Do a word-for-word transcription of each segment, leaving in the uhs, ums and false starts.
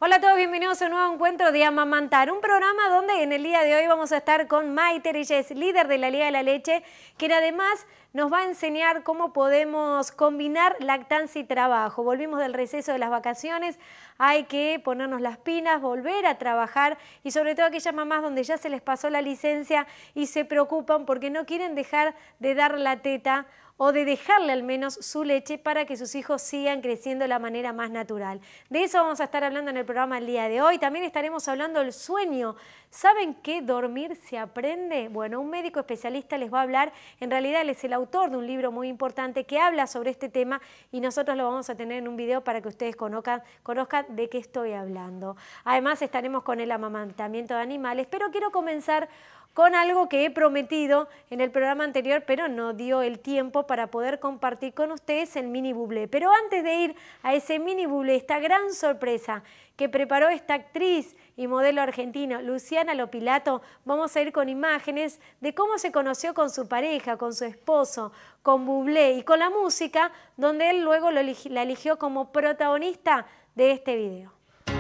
Hola a todos, bienvenidos a un nuevo encuentro de Amamantar, un programa donde en el día de hoy vamos a estar con Maite, ella es líder de la Liga de la Leche, quien además nos va a enseñar cómo podemos combinar lactancia y trabajo. Volvimos del receso de las vacaciones, hay que ponernos las pilas, volver a trabajar y sobre todo aquellas mamás donde ya se les pasó la licencia y se preocupan porque no quieren dejar de dar la teta o de dejarle al menos su leche para que sus hijos sigan creciendo de la manera más natural. De eso vamos a estar hablando en el programa el día de hoy. También estaremos hablando del sueño. ¿Saben qué dormir se aprende? Bueno, un médico especialista les va a hablar. En realidad él es el autor de un libro muy importante que habla sobre este tema y nosotros lo vamos a tener en un video para que ustedes conozcan, conozcan de qué estoy hablando. Además estaremos con el amamantamiento de animales, pero quiero comenzar con algo que he prometido en el programa anterior, pero no dio el tiempo para poder compartir con ustedes el mini bublé. Pero antes de ir a ese mini bublé, esta gran sorpresa que preparó esta actriz y modelo argentina, Luciana Lopilato, vamos a ir con imágenes de cómo se conoció con su pareja, con su esposo, con bublé y con la música, donde él luego lo elig- la eligió como protagonista de este video.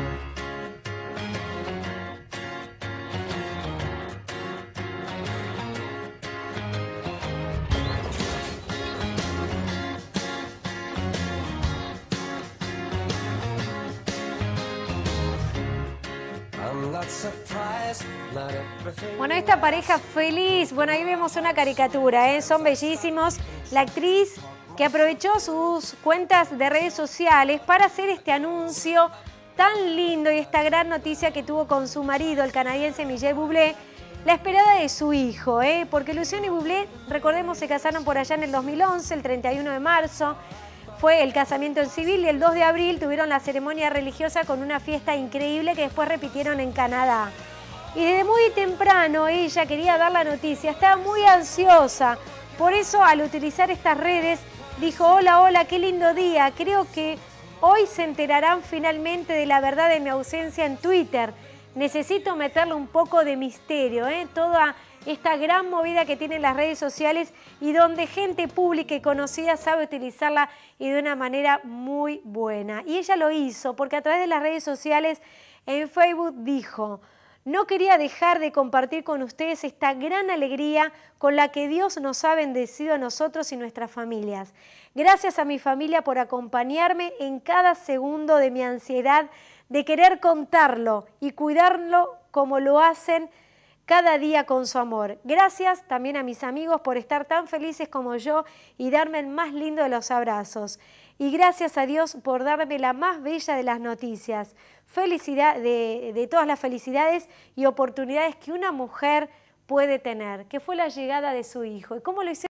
Bueno, esta pareja feliz, bueno, ahí vemos una caricatura, ¿eh? Son bellísimos. La actriz que aprovechó sus cuentas de redes sociales para hacer este anuncio tan lindo y esta gran noticia que tuvo con su marido, el canadiense Michel Bublé, la esperada de su hijo, ¿eh? Porque Luciana y Bublé, recordemos, se casaron por allá en el dos mil once, el treinta y uno de marzo. Fue el casamiento en civil y el dos de abril tuvieron la ceremonia religiosa con una fiesta increíble que después repitieron en Canadá. Y desde muy temprano ella quería dar la noticia, estaba muy ansiosa. Por eso al utilizar estas redes dijo: hola, hola, qué lindo día. Creo que hoy se enterarán finalmente de la verdad de mi ausencia en Twitter. Necesito meterle un poco de misterio, ¿eh? Toda esta gran movida que tienen las redes sociales y donde gente pública y conocida sabe utilizarla y de una manera muy buena. Y ella lo hizo porque a través de las redes sociales en Facebook dijo: no quería dejar de compartir con ustedes esta gran alegría con la que Dios nos ha bendecido a nosotros y nuestras familias. Gracias a mi familia por acompañarme en cada segundo de mi ansiedad de querer contarlo y cuidarlo como lo hacen cada día con su amor. Gracias también a mis amigos por estar tan felices como yo y darme el más lindo de los abrazos. Y gracias a Dios por darme la más bella de las noticias. Felicidad, de, de todas las felicidades y oportunidades que una mujer puede tener, que fue la llegada de su hijo. ¿Y cómo lo hicieron?